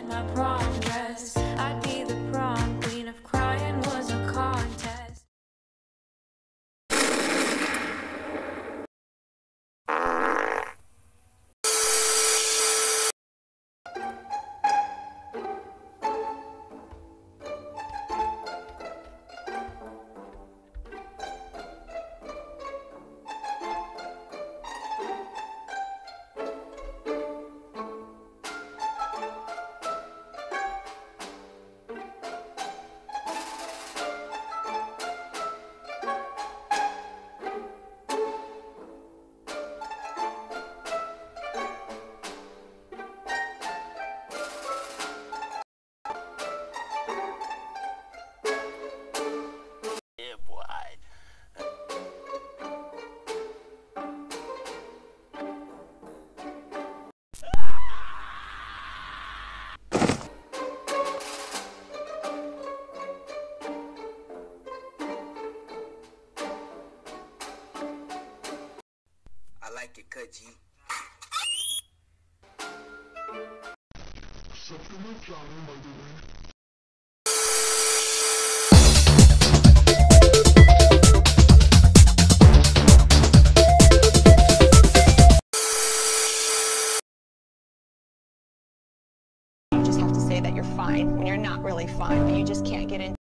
in my prom dress. I'd be the prom queen if crying was a contest. I like it cut, G. You just have to say that you're fine when you're not really fine, but you just can't get into